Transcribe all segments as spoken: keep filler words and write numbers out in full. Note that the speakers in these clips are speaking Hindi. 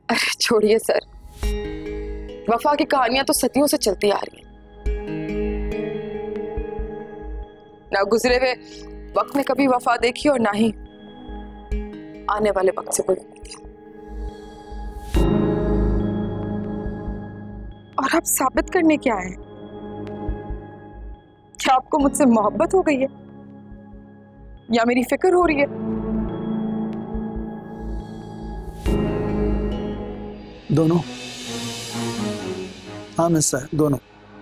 अरे छोड़िए सर, वफा की कहानियां तो सदियों से चलती आ रही हैं। ना गुजरे हुए वक्त में कभी वफा देखी और ना ही आने वाले वक्त से कोई उम्मीद है। और आप साबित करने क्या है? क्या आपको मुझसे मोहब्बत हो गई है या मेरी फिक्र हो रही है? दोनों। हाँ मिस है, दोनों।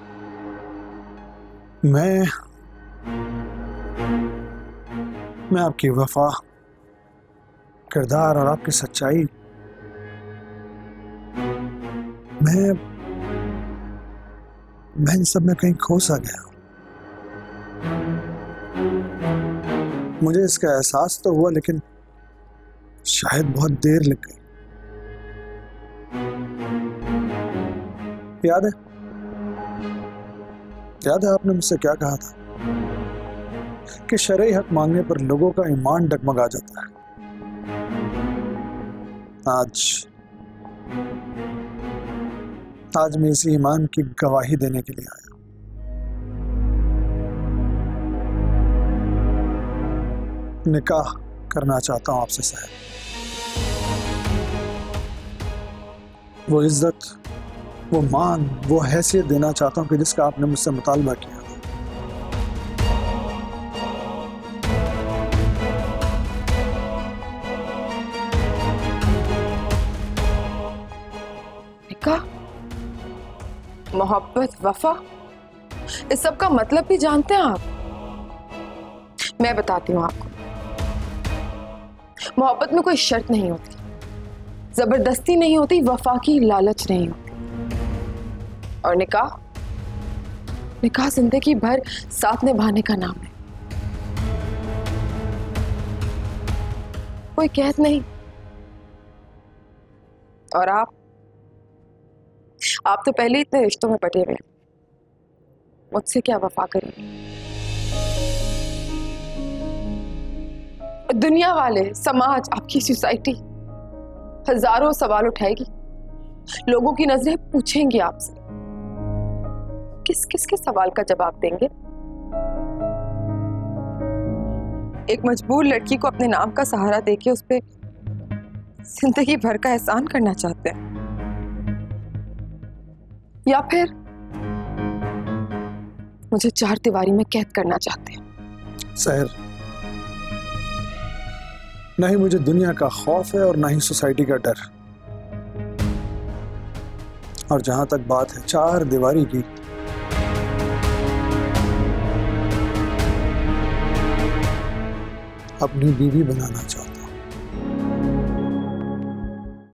मैं मैं आपकी वफा, किरदार और आपकी सच्चाई, मैं मैं इन सब में कहीं खो सा गया। मुझे इसका एहसास तो हुआ, लेकिन शायद बहुत देर लग गई। याद है याद है आपने मुझसे क्या कहा था कि शरई हक मांगने पर लोगों का ईमान डगमगा जाता है। आज आज मैं इसी ईमान की गवाही देने के लिए आया। निकाह करना चाहता हूं आपसे साहब। वो इज्जत, वो मान, वो हैसियत देना चाहता हूं कि जिसका आपने मुझसे मुतालबा किया। निकाह, मोहब्बत, वफा, इस सब का मतलब भी जानते हैं आप? मैं बताती हूँ आपको। मोहब्बत में कोई शर्त नहीं होती, जबरदस्ती नहीं होती, वफा की लालच नहीं होती। और निकाह निकाह जिंदगी भर साथ निभाने का नाम है, कोई कैद नहीं। और आप आप तो पहले इतने रिश्तों में बटे हुए हैं, मुझसे क्या वफा करेंगे? दुनिया वाले, समाज, आपकी सोसाइटी हजारों सवाल उठाएगी, लोगों की नजरें पूछेंगी आपसे। किस किस के सवाल का जवाब देंगे? एक मजबूर लड़की को अपने नाम का सहारा देके उस पे जिंदगी भर का एहसान करना चाहते हैं, या फिर मुझे चार दीवारी में कैद करना चाहते हैं? सहर, ना ही मुझे दुनिया का खौफ है और ना ही सोसाइटी का डर। और जहां तक बात है चार दीवारी की, अपनी बीवी बनाना चाहता हूं।